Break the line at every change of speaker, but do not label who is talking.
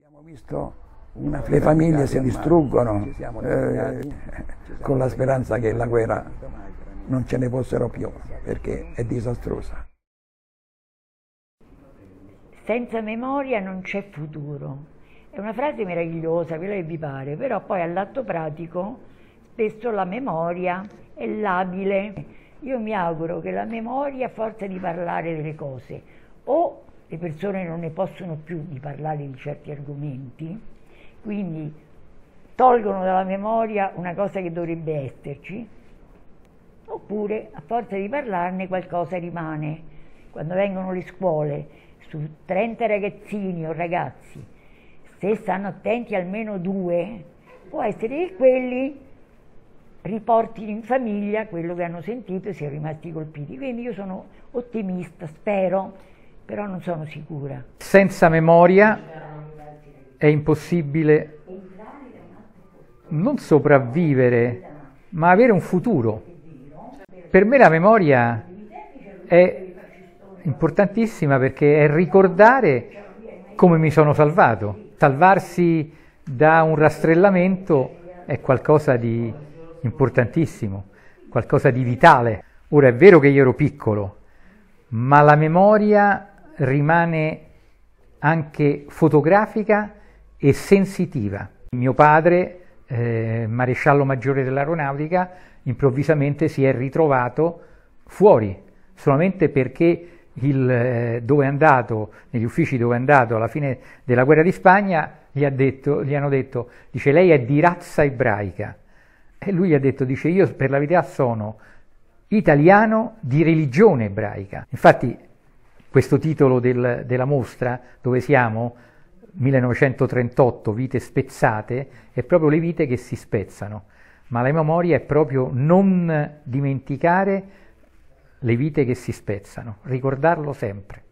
Abbiamo visto le famiglie si distruggono con la speranza che la guerra non ce ne fossero più, perché è disastrosa.
Senza memoria non c'è futuro. È una frase meravigliosa, quello che vi pare, però poi all'atto pratico spesso la memoria è labile. Io mi auguro che la memoria, a forza di parlare delle cose, o le persone non ne possono più di parlare di certi argomenti, quindi tolgono dalla memoria una cosa che dovrebbe esserci, oppure a forza di parlarne qualcosa rimane. Quando vengono le scuole, su 30 ragazzini o ragazzi, se stanno attenti almeno 2, può essere che quelli riportino in famiglia quello che hanno sentito e siano rimasti colpiti. Quindi io sono ottimista, spero, però non sono sicura.
Senza memoria è impossibile non sopravvivere, ma avere un futuro. Per me la memoria è importantissima perché è ricordare come mi sono salvato. Salvarsi da un rastrellamento è qualcosa di importantissimo, qualcosa di vitale. Ora è vero che io ero piccolo, ma la memoria rimane anche fotografica e sensitiva. Mio padre, maresciallo maggiore dell'aeronautica, improvvisamente si è ritrovato fuori, solamente perché dove è andato, negli uffici dove è andato alla fine della guerra di Spagna, gli hanno detto, dice, lei è di razza ebraica. E lui gli ha detto, dice, io per la verità sono italiano di religione ebraica. Infatti questo titolo della mostra, dove siamo, 1938, vite spezzate, è proprio le vite che si spezzano, ma la memoria è proprio non dimenticare le vite che si spezzano, ricordarlo sempre.